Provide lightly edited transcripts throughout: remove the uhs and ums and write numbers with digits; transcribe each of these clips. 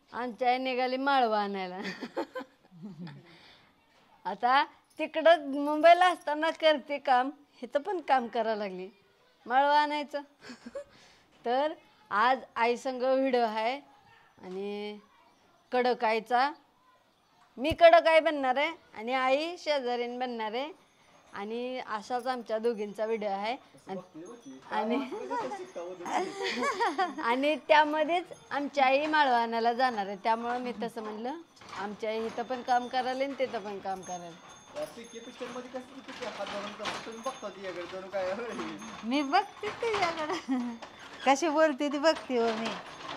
आमच्या आई निघाली माळवं आणायला. आता तिकडं मुंबईला असताना करते काम, इथं पण काम करायला लागली, माळवं आणायचं. तर आज आई संग व्हिडिओ आहे आणि कडक आईचा. मी कडक आई बनणार आहे आणि आई शेजारीन बनणार आहे आणि असाच आमच्या दोघींचा व्हिडिओ आहे. आणि आणि त्यामध्येच आमची आई माळवं आणायला जाणार आहे. त्यामुळं मी तसं म्हणलं, आमची आई इथं पण काम करायला आणि तिथं पण काम करायला. मी बघते तुझ्याकडं कशी बोलते ती बघते हो मी.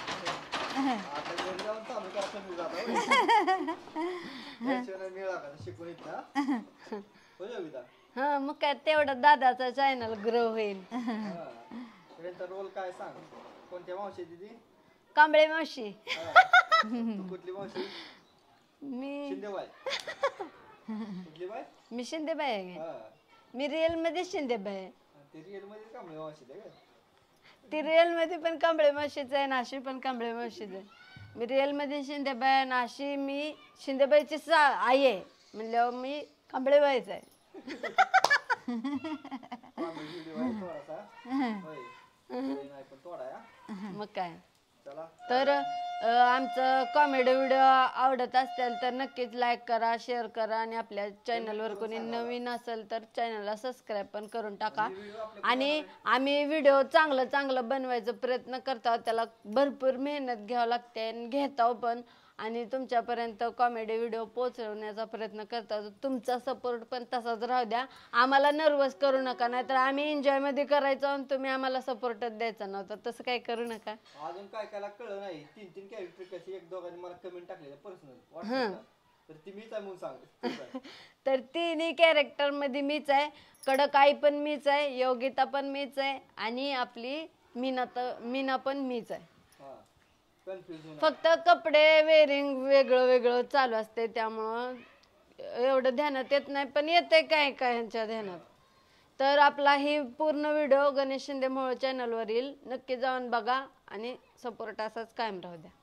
हा मग काय तेवढा दादाचा चॅनल ग्रो होईल. रोल काय सांग, कोणत्या मावशी दिदी? कांबळे मावशी. कुठली मावशी? मी शिंदेबाई. कुठली बाई? मी शिंदेबाई आहे. मी रिअल मध्ये शिंदेबाई आहे. ते रिअल मध्ये कांबळे मावशी आहे का? ती रिअल मध्ये पण कांबळे मावशीच आहे, नाशी पण कांबळे मावशीच आहे. मी रिअल मध्ये शिंदेबाई, नाशी मी शिंदेबाईची आई आहे म्हणल्यावर मी कांबळेबाईच आहे. मग काय. तर आमचं कॉमेडी व्हिडिओ आवडत असतील तर नक्कीच लाईक करा, शेअर करा आणि आपल्या चॅनलवर कोणी नवीन असेल तर चॅनलला सबस्क्राईब पण करून टाका. आणि आम्ही व्हिडिओ चांगलं बनवायचा प्रयत्न करतो, त्याला भरपूर मेहनत घ्यावं लागते आणि घेतो पण. आणि तुमच्यापर्यंत कॉमेडी व्हिडिओ पोहोचवण्याचा प्रयत्न करतो. तुमचा सपोर्ट पण तसाच राहू द्या, आम्हाला नर्वस करू नका, नाहीतर आम्ही एन्जॉयमध्ये करायचो आणि तुम्ही आम्हाला सपोर्टच द्यायचा नव्हता. तसं काही करू नका. अजून काय काय कळलं नाही, 3 कॅरेक्टर कशी एक दोघांनी मला कमेंट टाकलेलं पर्सनल, तर ती मीच आहे म्हणून सांग. तर तिन्ही कॅरेक्टर मध्ये मीच आहे. कडक आई पण मीच आहे, योगिता पण मीच आहे आणि आपली मीना पण मीच आहे. फक्त कपडे वेअरिंग वेगळं चालू असते, त्यामुळं एवढं ध्यानात येत नाही, पण येते काय ह्यांच्या ध्यानात. तर आपला ही पूर्ण व्हिडिओ गणेश शिंदे मोहोळ चॅनलवर येईल, नक्की जाऊन बघा आणि सपोर्ट असाच कायम राहू द्या.